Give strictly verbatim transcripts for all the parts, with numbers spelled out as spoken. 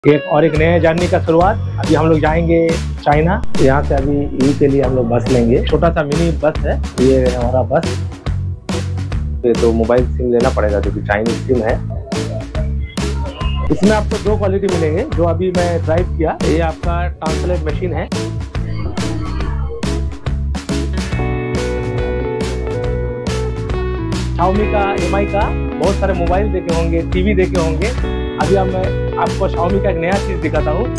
एक और एक नया जर्नी का शुरुआत। अभी हम लोग जाएंगे चाइना। यहाँ से अभी यू के लिए हम लोग बस लेंगे। छोटा सा मिनी बस है ये हमारा बस। ये तो मोबाइल सिम लेना पड़ेगा क्योंकि चाइनीज सिम है। इसमें आपको दो क्वालिटी मिलेंगे जो अभी मैं ड्राइव किया। ये आपका ट्रांसलेट मशीन है। शाओमी का, एम आई का बहुत सारे मोबाइल देखे होंगे, टीवी देखे होंगे। अभी अब मैं आपको शाओमी का एक नया चीज दिखाता हूँ।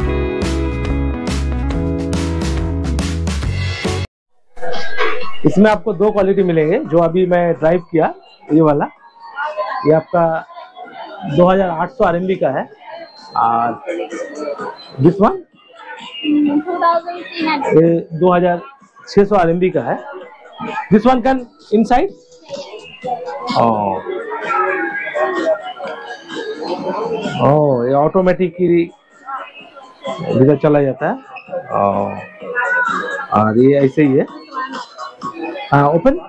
इसमें आपको दो क्वालिटी मिलेंगे जो अभी मैं ड्राइव किया। ये वाला ये आपका दो हज़ार आठ सौ आर एम बी का है और दिस वन ये दो हज़ार छह सौ आर एम बी का है। This one can inside oh ये ऑटोमेटिक ही इधर चला जाता है और ये ऐसे ही है। हाँ ओपन।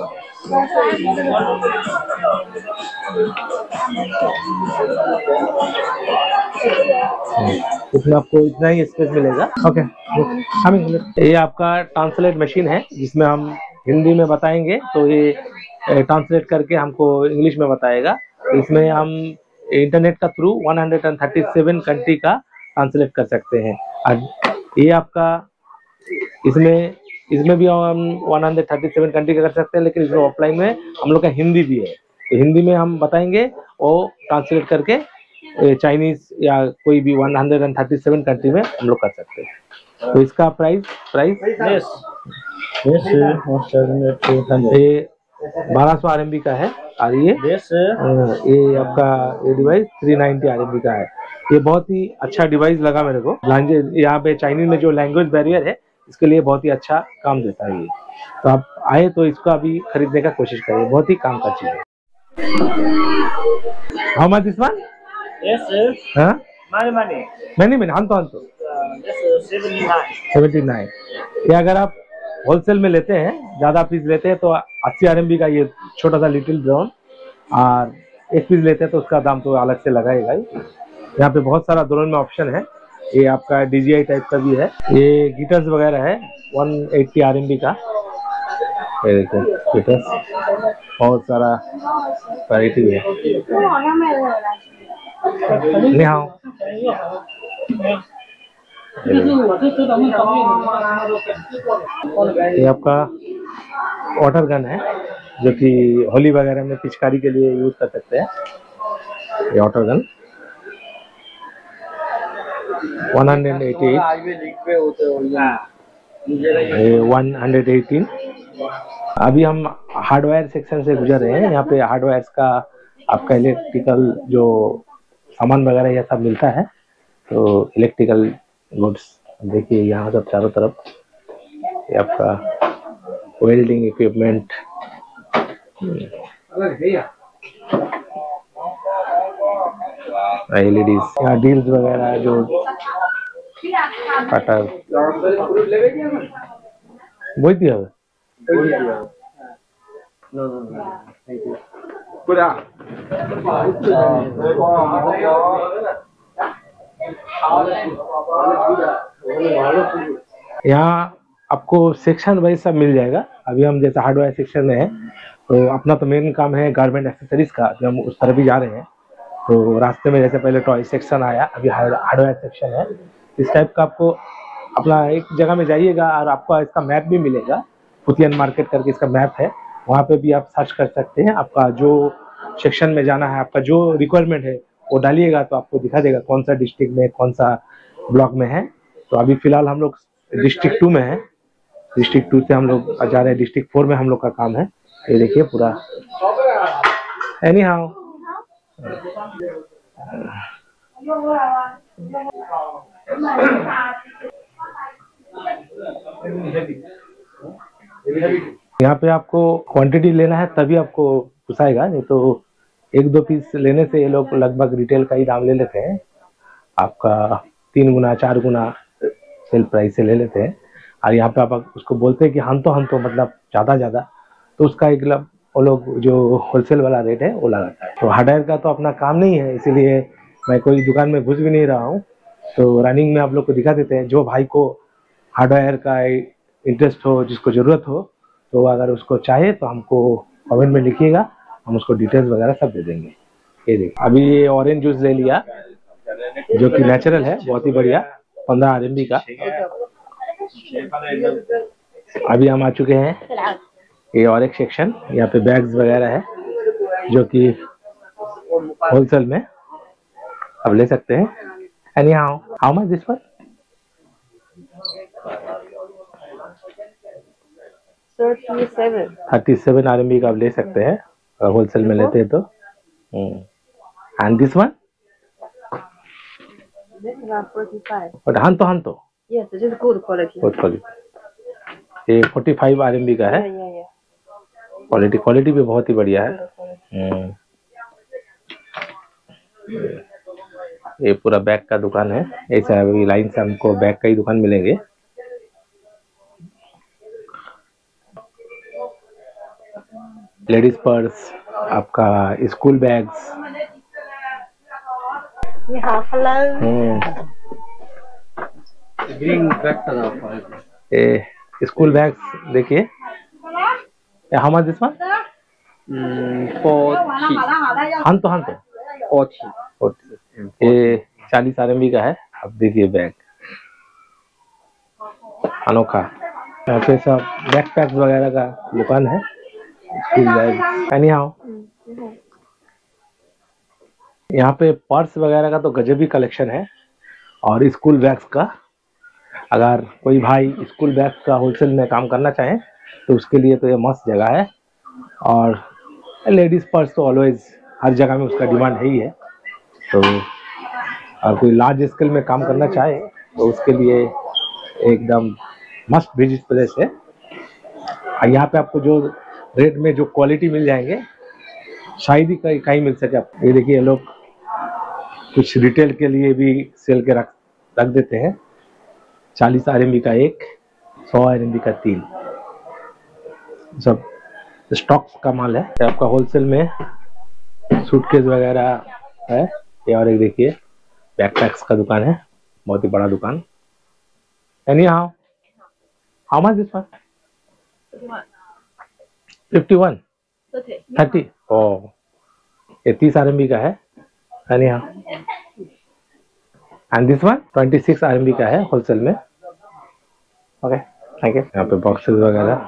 इसमें आपको इतना ही स्पेस मिलेगा। ओके हम ये आपका ट्रांसलेट मशीन है जिसमें हम हिंदी में बताएंगे तो ये ट्रांसलेट करके हमको इंग्लिश में बताएगा। इसमें हम इंटरनेट का थ्रू एक सौ सैंतीस कंट्री का ट्रांसलेट कर सकते हैं। और ये आपका इसमें इसमें भी हम एक सौ सैंतीस कंट्री का कर सकते हैं, लेकिन इसमें ऑफलाइन में हम लोग का हिंदी भी है। तो हिंदी में हम बताएंगे और ट्रांसलेट करके चाइनीज या कोई भी एक सौ सैंतीस कंट्री में हम लोग कर सकते हैं। तो इसका प्राइस प्राइस ये बारह सौ आर एम बी का है और ये ये आपका ये डिवाइस तीन सौ नब्बे आर एम बी का है। ये बहुत ही अच्छा डिवाइस लगा मेरे को। यहाँ पे चाइनीज में जो लैंग्वेज बैरियर है इसके लिए बहुत ही अच्छा काम देता है ये। तो आप आए तो इसको अभी खरीदने का कोशिश करिए, बहुत ही काम का चीज है। How much this one? Yes, sir. हाँ Money, money. मैंने मैंने हम तो हम तो Uh, yes, sir. seventy-nine. Seventy nine. ये अगर आप होलसेल में लेते हैं, ज्यादा पीस लेते हैं तो अस्सी आर एम बी का ये छोटा सा लिटिल ब्राउन, और एक पीस लेते हैं तो उसका दाम तो अलग से लगाएगा ही। यहाँ पे बहुत सारा ड्रोन में ऑप्शन है। ये आपका डी जी आई टाइप का भी है। ये गिटर्स वगैरह है एक सौ अस्सी आर एम बी का। ये देखो गिटर्स बहुत सारा वैरायटी है। नहीं हाँ ये आपका वाटर गन है जो कि होली वगैरह में पिचकारी के लिए यूज कर सकते हैं। ये वाटर गन एक सौ अट्ठासी, ये एक सौ अठारह। अभी हम हार्डवेयर सेक्शन से गुजर रहे हैं। यहाँ पे हार्डवेयर का आपका इलेक्ट्रिकल जो सामान वगैरह यह सब मिलता है। तो इलेक्ट्रिकल गुड्स देखिए यहाँ सब चारों तरफ। ये आपका welding equipment, L E D, यहाँ डील्स वगैरह जो कटर बोल दिया है। यहाँ आपको सेक्शन वाइज सब मिल जाएगा। अभी हम जैसे हार्डवेयर सेक्शन में है तो अपना तो मेन काम है गारमेंट एक्सेसरीज का, जो हम उस तरफ भी जा रहे हैं। तो रास्ते में जैसे पहले टॉय सेक्शन आया, अभी हार्डवेयर सेक्शन है। इस टाइप का आपको अपना एक जगह में जाइएगा और आपको इसका मैप भी मिलेगा। पुतियन मार्केट करके इसका मैप है, वहाँ पे भी आप सर्च कर सकते हैं। आपका जो सेक्शन में जाना है, आपका जो रिक्वायरमेंट है वो डालिएगा तो आपको दिखा देगा कौन सा डिस्ट्रिक्ट में कौन सा ब्लॉक में है। तो अभी फिलहाल हम लोग डिस्ट्रिक्ट टू में है। डिस्ट्रिक्ट टू से हम लोग जा रहे हैं डिस्ट्रिक्ट फोर में हम लोग का काम है। ये देखिए पूरा एनी हाउ। यहाँ पे आपको क्वांटिटी लेना है तभी आपको पुसाएगा, नहीं तो एक दो पीस लेने से ये लोग लगभग रिटेल का ही दाम ले लेते हैं। आपका तीन गुना चार गुना सेल प्राइस से ले लेते हैं। और यहाँ पे आप उसको बोलते हैं कि हम तो हम तो मतलब ज़्यादा ज़्यादा, तो उसका एक वो लोग जो होलसेल वाला रेट है वो लगाता है। तो हार्डवेयर का तो अपना काम नहीं है, इसीलिए मैं कोई दुकान में घुस भी नहीं रहा हूँ, तो रनिंग में आप लोग को दिखा देते हैं। जो भाई को हार्डवेयर का इंटरेस्ट हो, जिसको ज़रूरत हो, तो अगर उसको चाहे तो हमको कमेंट में लिखिएगा, हम उसको डिटेल्स वगैरह सब दे देंगे। ये देखिए, अभी ये ऑरेंज जूस ले लिया जो कि नेचुरल है, बहुत ही बढ़िया, पंद्रह आर एम बी का। अभी हम आ चुके हैं ये और एक सेक्शन, यहाँ पे बैग्स वगैरह है जो कि होलसेल में आप ले सकते हैं। Any how how much this one? Thirty seven R M B का आप ले सकते हैं अगर होलसेल में लेते हैं तो। And this one? But Hanto Hanto. Yes, it is good quality. Good quality. ये पैंतालीस आर एम बी का है। Yeah, yeah, yeah. Quality quality भी बहुत ही बढ़िया है। हम्म। ये पूरा बैग का दुकान है, ऐसा अभी लाइन से हमको बैग का ही दुकान मिलेंगे। लेडीज पर्स, आपका स्कूल बैग्स। ये स्कूल बैग्स देखिए, हाउ मच दिस वन? हंतो हंतो ये चालीस आर एम बी का है। अब देखिए बैग अनोखा, यहाँ पे सब बैक पैक वगैरह का दुकान है। स्कूल बैग एनी हाउ, यहाँ पे पर्स वगैरह का तो गजब ही कलेक्शन है, और स्कूल बैग्स का अगर कोई भाई स्कूल बैग का होलसेल में काम करना चाहे तो उसके लिए तो ये मस्त जगह है। और लेडीज पर्स तो ऑलवेज हर जगह में उसका डिमांड है ही है, तो और कोई लार्ज स्केल में काम करना चाहे तो उसके लिए एकदम मस्ट विजिट प्लेस है। और यहाँ पे आपको जो रेट में जो क्वालिटी मिल जाएंगे शायद ही कहीं कहीं मिल सके आपको। ये देखिए, लोग कुछ रिटेल के लिए भी सेल के रख रख देते हैं। चालीस आर एम बी का एक, सौ आर एम बी का तीन, सब स्टॉक्स का माल है। आपका होलसेल में सूटकेस वगैरह है। ये और एक देखिए बैकपैक्स का दुकान है, बहुत ही बड़ा दुकान। Any how how much this one? Fifty one thirty oh ये तीस आर एम बी का है। Any how and this one twenty six R M B का है होलसेल में। Okay thank you. यहाँ पे बॉक्सेस वगैरह।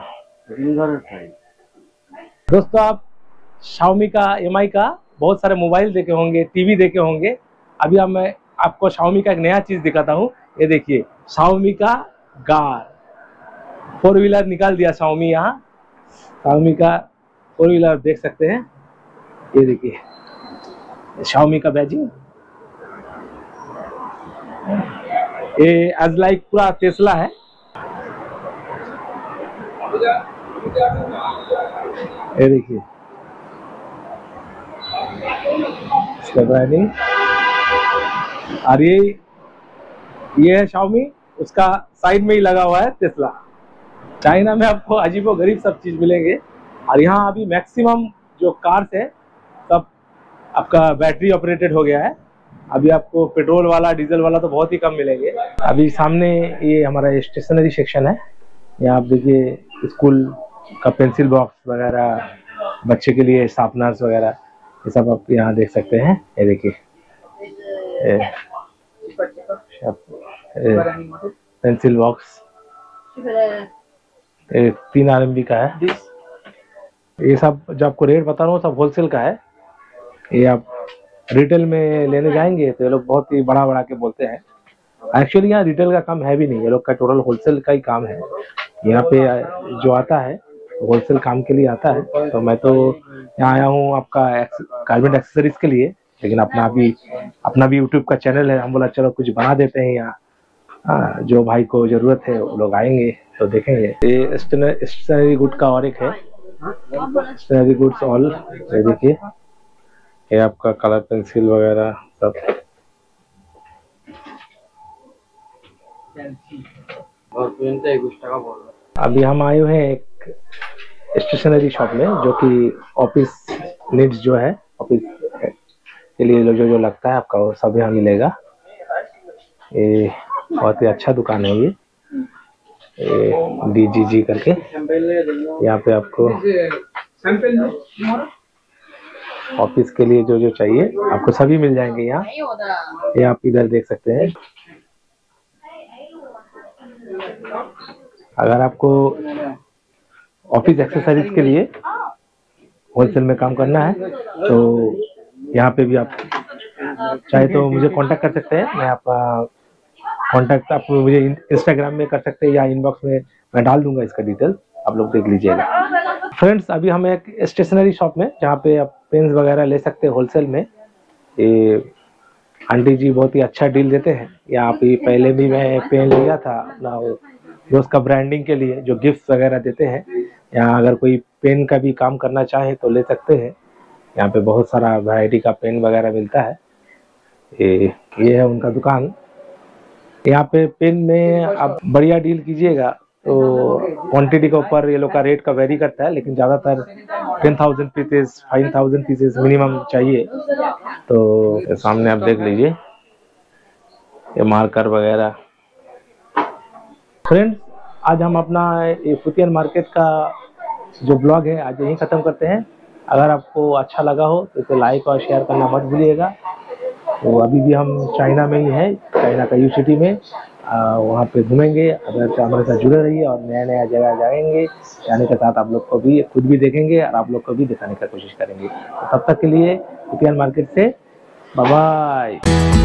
दोस्तों, आप Xiaomi का, एम आई का बहुत सारे मोबाइल देखे होंगे, टीवी देखे होंगे। अभी अब मैं आपको Xiaomi का एक नया चीज दिखाता हूँ। ये देखिए, Xiaomi का गार फोर व्हीलर निकाल दिया Xiaomi। यहाँ Xiaomi का फोर व्हीलर देख सकते हैं। ये देखिए Xiaomi का बैजिंग, ये एज लाइक पूरा टेस्ला है। ये देखिए इसका ब्रांडिंग, और ये ये है Xiaomi, उसका साइड में ही लगा हुआ है टेस्ला। चाइना में आपको अजीबो गरीब सब चीज मिलेंगे, और यहाँ अभी मैक्सिमम जो कार्स है सब आपका बैटरी ऑपरेटेड हो गया है। अभी आपको पेट्रोल वाला, डीजल वाला तो बहुत ही कम मिलेंगे। अभी सामने ये हमारा स्टेशनरी सेक्शन है। यहाँ आप देखिए स्कूल का पेंसिल बॉक्स वगैरह, बच्चे के लिए शार्पनर्स वगैरह, ये सब आप यहाँ देख सकते हैं। ये देखिए पेंसिल बॉक्स, ये तीन आर एम बी का है। ये सब जो आपको रेट बता रहा हूँ सब होलसेल का है। ये आप रिटेल में लेने जाएंगे तो ये लोग बहुत ही बड़ा बड़ा के बोलते हैं। एक्चुअली यहाँ रिटेल का काम है भी नहीं, ये लोग का टोटल होलसेल का ही काम है। यहाँ पे जो आता है होलसेल काम के लिए आता है। तो मैं तो यहाँ आया हूँ आपका गारमेंट एक्सेसरीज के लिए, लेकिन अपना भी अपना भी यूट्यूब का चैनल है। हम बोला चलो कुछ बना देते हैं यहाँ, हाँ, जो भाई को जरूरत है वो लोग आएंगे तो देखेंगे। ये स्टेशनरी गुड का और एक है, स्टेशनरी गुड्स ऑल। ये देखिए, ये आपका कलर पेंसिल वगैरह सब। अभी हम आए हुए हैं एक स्टेशनरी शॉप में, जो कि ऑफिस नीड्स जो है, ऑफिस के लिए जो जो लगता है आपका वो सब यहाँ मिलेगा। ये बहुत ही अच्छा दुकान है ये, डी जी जी करके। यहाँ पे आपको ऑफिस के लिए जो जो चाहिए आपको सभी मिल जाएंगे यहाँ। ये आप इधर देख सकते हैं। अगर आपको ऑफिस एक्सेसरीज के लिए होलसेल में काम करना है तो यहाँ पे भी आप चाहे तो मुझे कांटेक्ट कर सकते हैं। मैं आपका कांटेक्ट आप मुझे इंस्टाग्राम में कर सकते हैं या इनबॉक्स में मैं डाल दूंगा इसका डिटेल, आप लोग देख लीजिएगा। फ्रेंड्स, अभी हम एक स्टेशनरी शॉप में जहाँ पे आप पेन्स वगैरह ले सकते हैं होलसेल में। ये आंटी जी बहुत ही अच्छा डील देते हैं। यहाँ पे पहले भी मैं पेन लिया था अपना दोस्त का ब्रांडिंग के लिए, जो गिफ्ट वगैरह देते हैं। यहाँ अगर कोई पेन का भी काम करना चाहे तो ले सकते हैं। यहाँ पे बहुत सारा वैरायटी का पेन वगैरह मिलता है। ये ये है उनका दुकान। यहाँ पे पेन में आप बढ़िया डील कीजिएगा तो क्वांटिटी के ऊपर ये लोग का रेट का वेरी करता है, लेकिन ज़्यादातर ten thousand pieces five thousand pieces minimum चाहिए। तो सामने आप देख लीजिए ये मार्कर वगैरह। फ्रेंड्स, आज हम अपना ये फुटियर मार्केट का जो ब्लॉग है आज यहीं ख़त्म करते हैं। अगर आपको अच्छा लगा हो तो इसे लाइक और शेयर करना मत भूलिएगा। तो अभी भी हम चाइना में ही हैं, चाइना का यू सिटी में। आ, वहाँ पे घूमेंगे। अगर हमारे साथ जुड़े रहिए और नया नया जगह जाएंगे, जाने के साथ आप लोग को भी खुद भी देखेंगे और आप लोग को भी दिखाने का कोशिश करेंगे। तो तब तक के लिए फुटियर मार्केट से बाय बाय।